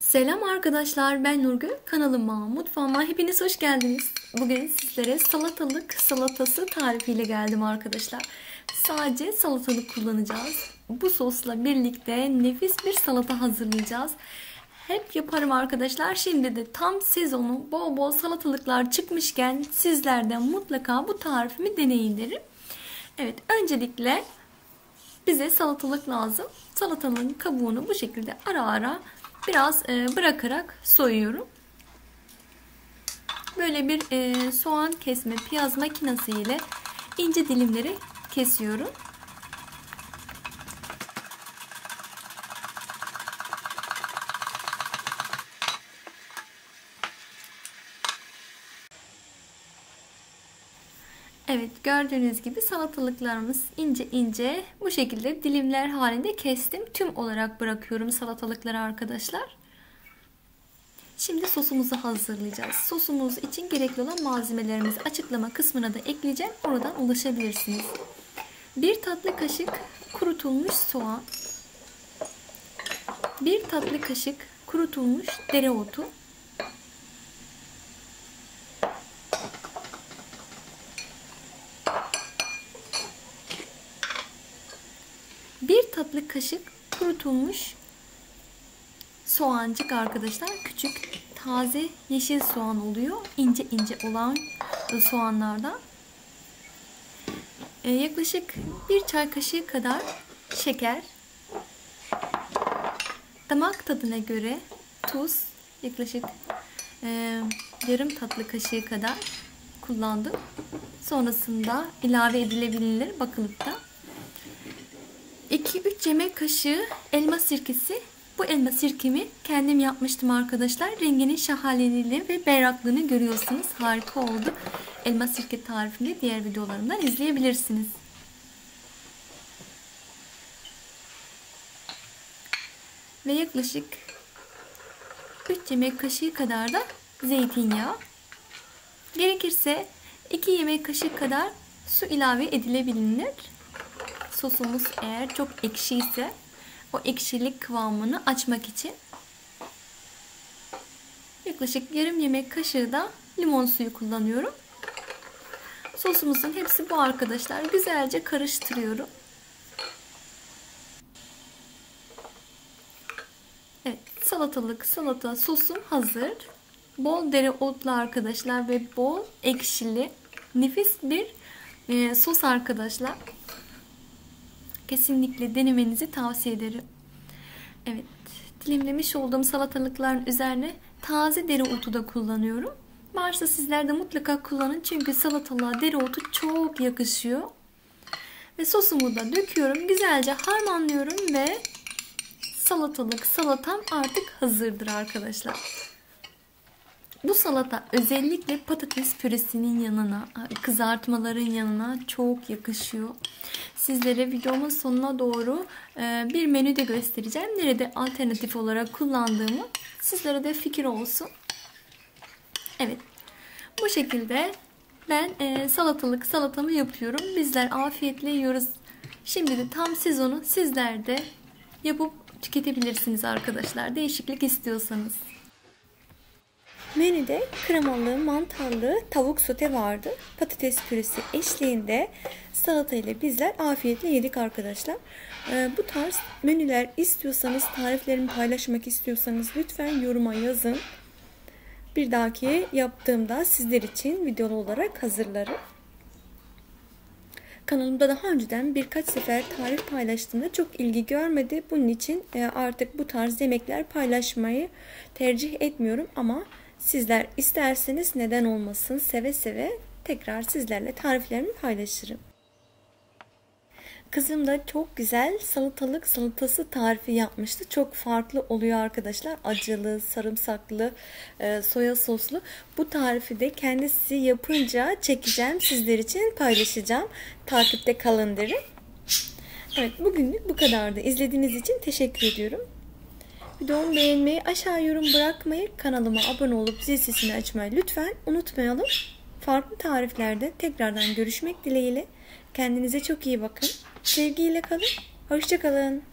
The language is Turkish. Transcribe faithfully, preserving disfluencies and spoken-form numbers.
Selam arkadaşlar, ben Nurgül. Kanalıma, mutfağıma hepiniz hoş geldiniz. Bugün sizlere salatalık salatası tarifiyle geldim arkadaşlar. Sadece salatalık kullanacağız. Bu sosla birlikte nefis bir salata hazırlayacağız. Hep yaparım arkadaşlar. Şimdi de tam sezonu, bol bol salatalıklar çıkmışken sizlerden mutlaka bu tarifimi deneyin derim. Evet, öncelikle bize salatalık lazım. Salatalığın kabuğunu bu şekilde ara ara biraz bırakarak soyuyorum. Böyle bir soğan kesme piyaz makinesi ile ince dilimleri kesiyorum. Evet, gördüğünüz gibi salatalıklarımız ince ince bu şekilde dilimler halinde kestim. Tüm olarak bırakıyorum salatalıkları arkadaşlar. Şimdi sosumuzu hazırlayacağız. Sosumuz için gerekli olan malzemelerimizi açıklama kısmına da ekleyeceğim. Oradan ulaşabilirsiniz. bir tatlı kaşık kurutulmuş soğan. bir tatlı kaşık kurutulmuş dereotu. bir tatlı kaşık kurutulmuş soğancık arkadaşlar. Küçük taze yeşil soğan oluyor. İnce ince olan soğanlardan. Ee, yaklaşık bir çay kaşığı kadar şeker. Damak tadına göre tuz. Yaklaşık e, yarım tatlı kaşığı kadar kullandım. Sonrasında ilave edilebilir bakılıp da. iki üç yemek kaşığı elma sirkesi. Bu elma sirkemi kendim yapmıştım arkadaşlar. Renginin şahaneliğini ve berraklığını görüyorsunuz. Harika oldu. Elma sirke tarifini diğer videolarımdan izleyebilirsiniz. Ve yaklaşık üç yemek kaşığı kadar da zeytinyağı. Gerekirse iki yemek kaşığı kadar su ilave edilebilir. Sosumuz eğer çok ekşi ise o ekşilik kıvamını açmak için yaklaşık yarım yemek kaşığı da limon suyu kullanıyorum. Sosumuzun hepsi bu arkadaşlar. Güzelce karıştırıyorum. Evet, salatalık salata sosum hazır. Bol dereotlu arkadaşlar ve bol ekşili nefis bir e, sos arkadaşlar. Kesinlikle denemenizi tavsiye ederim. Evet, dilimlemiş olduğum salatalıkların üzerine taze dereotu da kullanıyorum. Varsa sizler de mutlaka kullanın. Çünkü salatalığa dereotu çok yakışıyor. Ve sosumu da döküyorum. Güzelce harmanlıyorum ve salatalık salatam artık hazırdır arkadaşlar. Bu salata özellikle patates püresinin yanına, kızartmaların yanına çok yakışıyor. Sizlere videomun sonuna doğru bir menü de göstereceğim. Nerede alternatif olarak kullandığımı sizlere de fikir olsun. Evet. Bu şekilde ben salatalık salatamı yapıyorum. Bizler afiyetle yiyoruz. Şimdi de tam sezonu, sizler de yapıp tüketebilirsiniz arkadaşlar. Değişiklik istiyorsanız. Menüde kremalı, mantarlı tavuk sote vardı. Patates püresi eşliğinde salata ile bizler afiyetle yedik arkadaşlar. Ee, bu tarz menüler istiyorsanız, tariflerimi paylaşmak istiyorsanız lütfen yoruma yazın. Bir dahaki yaptığımda sizler için videolu olarak hazırlarım. Kanalımda daha önceden birkaç sefer tarif paylaştığımda çok ilgi görmedi. Bunun için artık bu tarz yemekler paylaşmayı tercih etmiyorum ama sizler isterseniz neden olmasın, seve seve tekrar sizlerle tariflerimi paylaşırım. Kızım da çok güzel salatalık salatası tarifi yapmıştı. Çok farklı oluyor arkadaşlar. Acılı, sarımsaklı, soya soslu. Bu tarifi de kendisi yapınca çekeceğim. Sizler için paylaşacağım. Takipte kalın derim. Evet, bugünlük bu kadardı. İzlediğiniz için teşekkür ediyorum. Videomu beğenmeyi, aşağı yorum bırakmayı, kanalıma abone olup zil sesini açmayı lütfen unutmayalım. Farklı tariflerde tekrardan görüşmek dileğiyle. Kendinize çok iyi bakın. Sevgiyle kalın. Hoşça kalın.